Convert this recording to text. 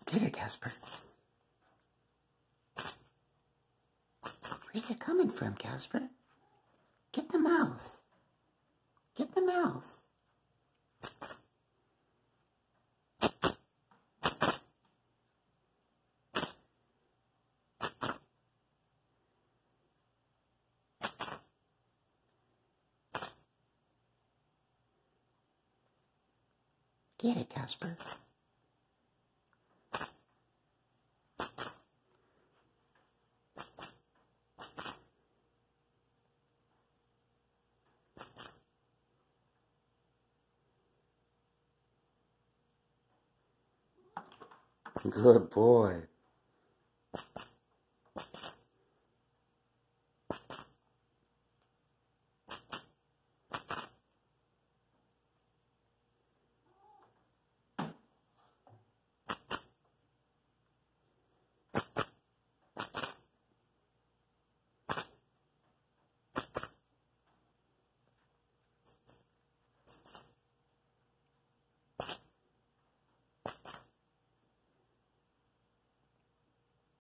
Get it, Casper. Where's it coming from, Casper? Get the mouse. Get the mouse. Get it, Casper. Good boy.